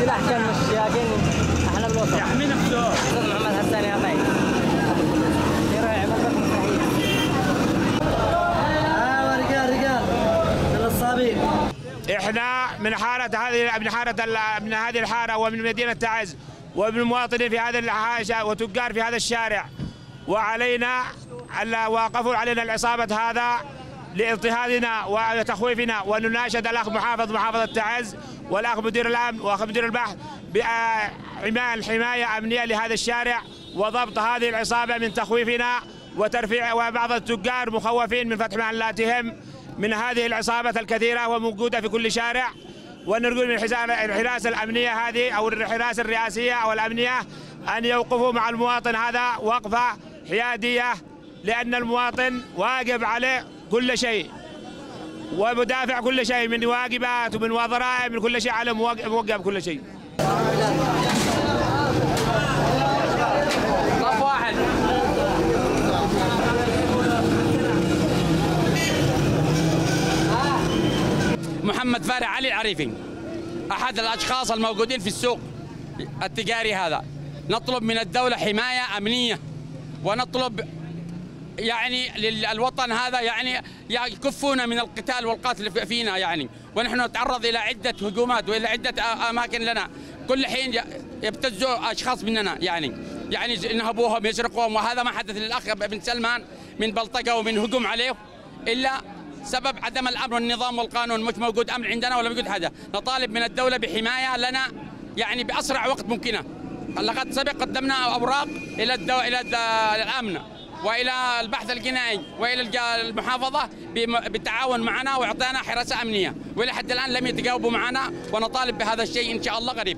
احكام مش لكن احنا بالوسط يحمي نفسه. استاذ محمد حسان يا اخي يروح يعمل لك مستحيل. رجال من الصابين. احنا من هذه الحاره ومن مدينه تعز ومن المواطنين في هذه الحاشة وتجار في هذا الشارع، وعلينا وقفوا علينا العصابة هذا لاضطهادنا وتخويفنا، ونناشد الأخ محافظة تعز والأخ مدير الأمن وأخ مدير البحث بإعمال حماية أمنية لهذا الشارع وضبط هذه العصابة من تخويفنا وترفيع، وبعض التجار مخوفين من فتح محلاتهم من هذه العصابة الكثيرة وموجودة في كل شارع. ونرجو من الحراسة الأمنية هذه أو الحراسة الرئاسية أو الأمنية أن يوقفوا مع المواطن هذا وقفة حيادية، لأن المواطن واجب عليه كل شيء ومدافع كل شيء من واجبات ومن ضرائب من كل شيء، على موقف كل شيء. صف واحد. محمد فارع علي العريفي، أحد الأشخاص الموجودين في السوق التجاري هذا. نطلب من الدولة حماية أمنية، ونطلب يعني للوطن هذا يعني يكفونا من القتال والقتل فينا يعني، ونحن نتعرض إلى عدة هجومات وإلى عدة أماكن لنا، كل حين يبتزوا أشخاص مننا يعني ينهبوهم يسرقوهم، وهذا ما حدث للأخ بن سلمان من بلطقة ومن هجوم عليه، إلا سبب عدم الامن والنظام والقانون، مش موجود امن عندنا ولا موجود حاجه. نطالب من الدوله بحمايه لنا يعني باسرع وقت ممكنه. لقد سبق قدمنا اوراق الى الامن والى البحث الجنائي والى المحافظه بالتعاون معنا واعطانا حراسه امنيه، والى حد الان لم يتجاوبوا معنا، ونطالب بهذا الشيء ان شاء الله قريب.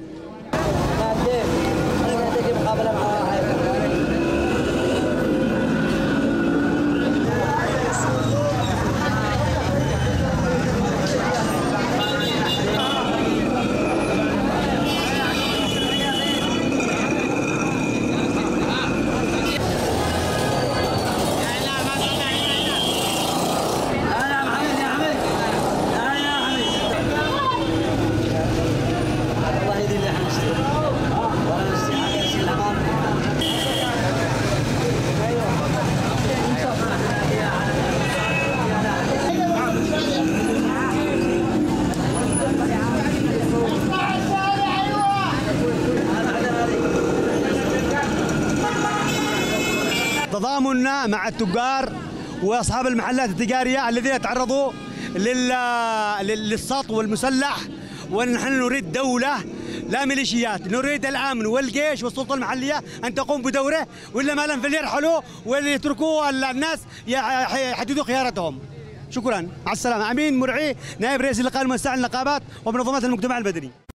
تضامننا مع التجار واصحاب المحلات التجاريه الذين تعرضوا للسطو والمسلح، ونحن نريد دوله لا ميليشيات، نريد الامن والجيش والسلطه المحليه ان تقوم بدوره، والا ما لم فليرحلوا وليتركوا الناس يحددوا خياراتهم. شكرا، مع السلامه. امين مرعي، نائب رئيس اللقاء الموسع للنقابات ومنظمات المجتمع المدني.